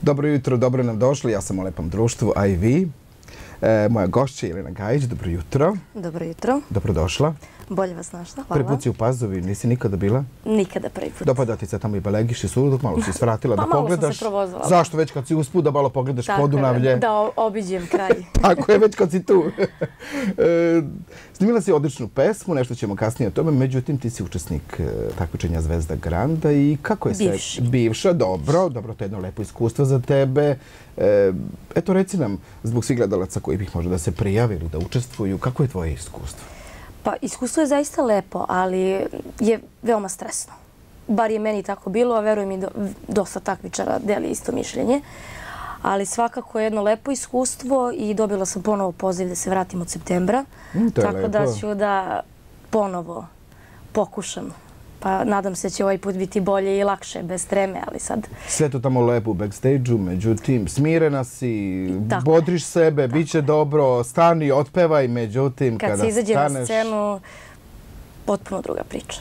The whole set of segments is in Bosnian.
Dobro jutro, dobro nam došli. Ja sam u lepom društvu, a i vi. Moja gošća je Jelena Gajić. Dobro jutro. Dobro jutro. Dobrodošla. Bolje vas našla, hvala. Prvi put si u Pazovi, nisi nikada bila? Nikada prvi put. Dopada ti se tamo i Belegiš i Suludok, malo si svratila da pogledaš. Pa malo sam se provozala. Zašto već kad si usput da malo pogledaš Podunavlje? Da obiđem kraj. Tako je, već kad si tu. Snimila si odličnu pesmu, nešto ćemo kasnije o tome, međutim ti si učesnik takmičenja Zvezda Granda i kako je sve? Bivša, dobro, to je jedno lepo iskustvo za tebe. Eto, reci nam, zbog svih gledalaca koji bih možda da se prijavili, da učestvuju, kako je tvoje iskustvo? Pa iskustvo je zaista lepo, ali je veoma stresno. Bar je meni tako bilo, a verujem i dosta takmičara deli isto mišljenje. Ali svakako je jedno lepo iskustvo i dobila sam ponovo poziv da se vratim od septembra. Tako da ću da ponovo pokušam. Pa nadam se da će ovaj put biti bolje i lakše, bez treme, ali sad... Sve to tamo lepo u backstage-u, međutim, smirena si, bodriš sebe, bit će dobro, stani, otpevaj, međutim, kada staneš... Kad se izađe na scenu, potpuno druga priča.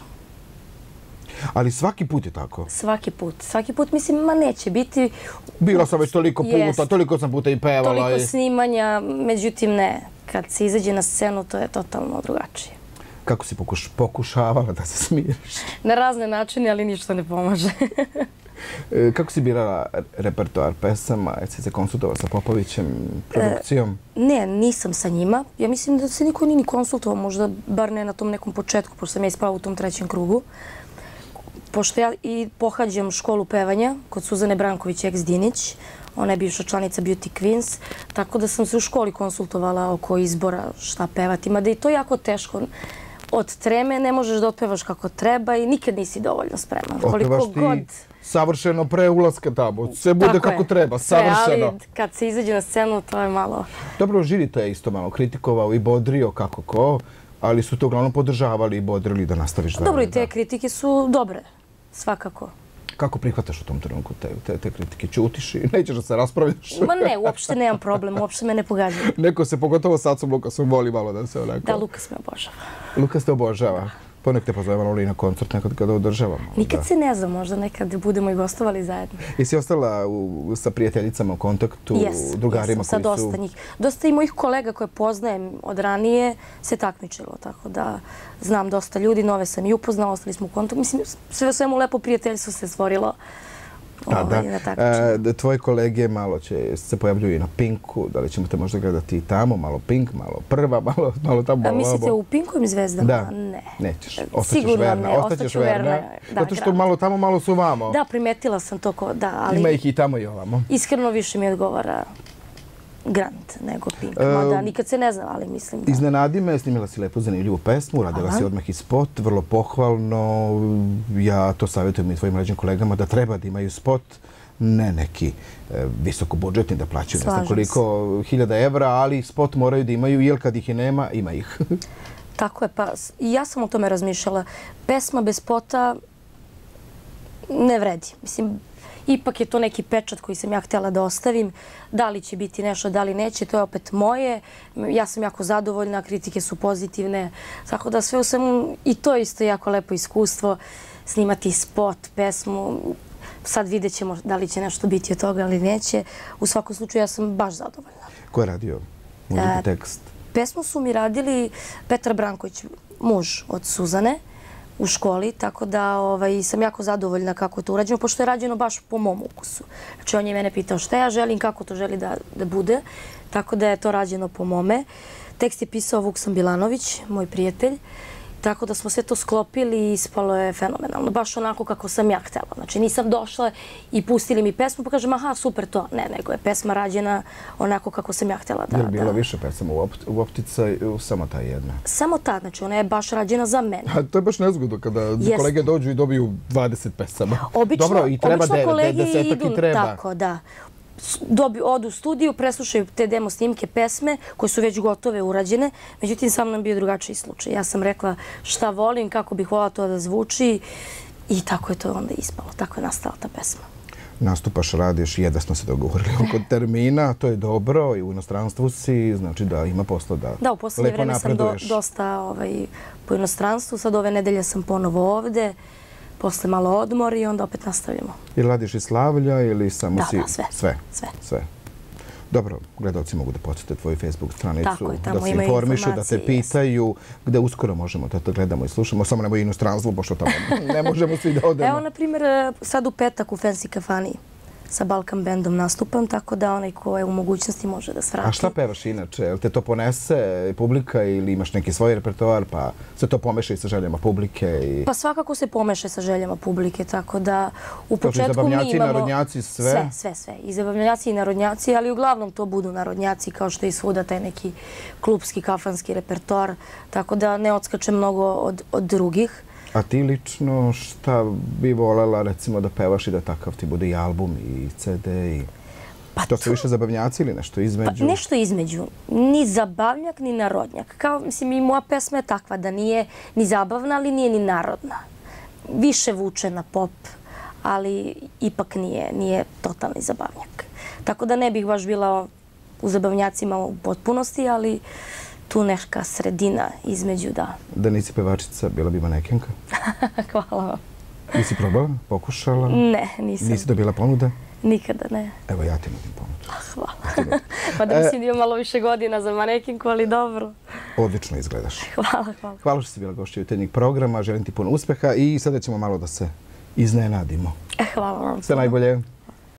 Ali svaki put je tako? Svaki put. Svaki put, mislim, ma neće biti... Bila sam već toliko puta, toliko sam puta i pevala. Toliko snimanja, međutim ne. Kad se izađe na scenu, to je totalno drugačije. Kako si pokušavala da se smiriš? Na razne načine, ali ništa ne pomaže. Kako si birala repertoar pesama? Jesi se konsultovala sa Popovićem, produkcijom? Ne, nisam sa njima. Ja mislim da se niko nije ni konsultovao, možda bar ne na tom nekom početku, pošto sam ja ispala u tom trećem krugu. Pošto ja i pohađam školu pevanja kod Suzane Branković ex-Dinić, ona je bivša članica Beauty Queens, tako da sam se u školi konsultovala oko izbora šta pevati. Mada i to je jako teško. Od treme ne možeš da otpevaš kako treba i nikad nisi dovoljno spreman. Otpevaš ti savršeno pre ulaska tamo. Sve bude kako treba, savršeno. Ali kad se izađe na scenu, to je malo... Dobro, žiri to je isto malo kritikovao i bodrio kako ko, ali su to uglavnom podržavali i bodrili da nastaviš dalje. Dobro, i te kritike su dobre, svakako. Kako prihvataš u tom trenutku te kritike? Ćutiš i nećeš da se raspravljaš? Ma ne, uopšte nemam problem, uopšte me ne pogađaju. Neko se, pogotovo sad sam Lukasom, voli malo da se onako... Da, Lukas me obožava. Lukas te obožava? Ponek te pozovemo i na koncert nekad kada održavamo. Nikad se ne znam, možda nekad budemo i gostovali zajedno. Jesi ostala sa prijateljicama u kontaktu, drugarima koji su... Jesam, sa dosta njih. Dosta i mojih kolega koje poznajem od ranije se takmičilo, tako da znam dosta ljudi, nove sam i upoznala, ostali smo u kontaktu. Mislim, sve svemu lepo prijateljstvo se stvorilo. Da. Tvoje kolege malo će se pojavljuju i na Pinku. Da li ćemo te možda gledati i tamo? Malo Pink, malo Prva, malo tamo, malo ovo. Mislite u Pinkovim zvezdama? Da. Ne. Nećeš. Ostaćeš verna. Ostaćeš verna. Zato što malo tamo, malo su vamo. Da, primetila sam to. Ali ima ih i tamo i ovamo. Iskreno više mi odgovara Grand nego Pink. Mada nikad se ne znam, ali mislim da... Iznenadi me, snimila si lepo zanimljivu pesmu, radila si odmah i spot, vrlo pohvalno. Ja to savjetujem i tvojim mlađim kolegama da treba da imaju spot, ne neki visokobudžetni da plaćaju ne znam koliko hiljada evra, ali spot moraju da imaju, jer kad ih i nema, ima ih. Tako je, pa i ja sam o tome razmišljala. Pesma bez spota ne vredi. Mislim, ipak je to neki pečat koji sam ja htjela da ostavim. Da li će biti nešto, da li neće, to je opet moje. Ja sam jako zadovoljna, kritike su pozitivne. Tako da sve u svemu, i to je isto jako lepo iskustvo, snimati spot, pesmu. Sad vidjet ćemo da li će nešto biti od toga ili neće. U svakom slučaju ja sam baš zadovoljna. Ko je radio muziku, tekst? Pesmu su mi radili Petar Branković, muž od Suzane, u školi, tako da sam jako zadovoljna kako je to urađeno, pošto je rađeno baš po mom ukusu. Znači, on je mene pitao šta ja želim, kako to želi da bude, tako da je to rađeno po mome. Tekst je pisao Vuksan Bilanović, moj prijatelj, tako da smo sve to sklopili i ispalo je fenomenalno. Baš onako kako sam ja htjela. Znači, nisam došla i pustili mi pesmu, pa kažem, aha, super to. Ne, nego je pesma rađena onako kako sam ja htjela da... Je li bilo više pesama u Opticaju, samo ta jedna? Samo ta, znači ona je baš rađena za mene. To je baš nezgodno kada kolege dođu i dobiju 20 pesama. Obično kolege idu tako, da. Odu u studiju, preslušaju te demo snimke pesme koje su već gotove, urađene. Međutim, sa mnom bio drugačiji slučaj. Ja sam rekla šta volim, kako bih volila to da zvuči i tako je to onda ispalo. Tako je nastala ta pesma. Nastupaš, radiš, jedva smo se dogovorili oko termina, to je dobro i u inostranstvu si, znači da ima posla da lepo napreduješ. Da, u posljednje vreme sam dosta po inostranstvu, sad ove nedelje sam ponovo ovde, posle malo odmor i onda opet nastavljamo. Ili radiš i slavlja ili samo si... Da, sve. Dobro, gledalci mogu da podsjete tvoju Facebook stranicu, da se imaju informišu, da te informacije, pitaju gde uskoro možemo da to gledamo i slušamo, samo nemoj inostranstvo, pošto tamo ne možemo svi da odemo. Evo, na primjer, sad u petak u Fancy Kafani sa Balkan bandom nastupam, tako da onaj ko je u mogućnosti može da svrati. A šta pevaš inače? Jel te to ponese publika ili imaš neki svoj repertoar pa se to pomeša i sa željama publike? Pa svakako se pomeša sa željama publike, tako da u početku mi imamo... Zabavnjaci, narodnjaci, sve? Sve. I zabavnjaci i narodnjaci, ali uglavnom to budu narodnjaci kao što je i svuda taj neki klubski, kafanski repertoar, tako da ne odskače mnogo od drugih. A ti lično šta bi voljela recimo da pevaš i da takav ti bude i album i CD i... To su više zabavnjaci ili nešto između? Nešto između. Ni zabavnjak, ni narodnjak. Kao, mislim, i moja pesma je takva da nije ni zabavna, ali nije ni narodna. Više vuče na pop, ali ipak nije totalni zabavnjak. Tako da ne bih baš bila u zabavnjacima u potpunosti, ali tu neka sredina između, da. Da nisi pevačica, bila bi manekenka? Hvala vam. Nisi probala? Pokušala? Ne, nisam. Nisi dobila ponude? Nikada ne. Evo ja ti nudim ponudu. Hvala. Pa da mislim da imam malo više godina za manekinku, ali dobro. Odlično izgledaš. Hvala. Hvala što si bila gošća jutarnjeg programa. Želim ti puno uspeha i sada ćemo malo da se iznenadimo. Hvala vam. Sve najbolje.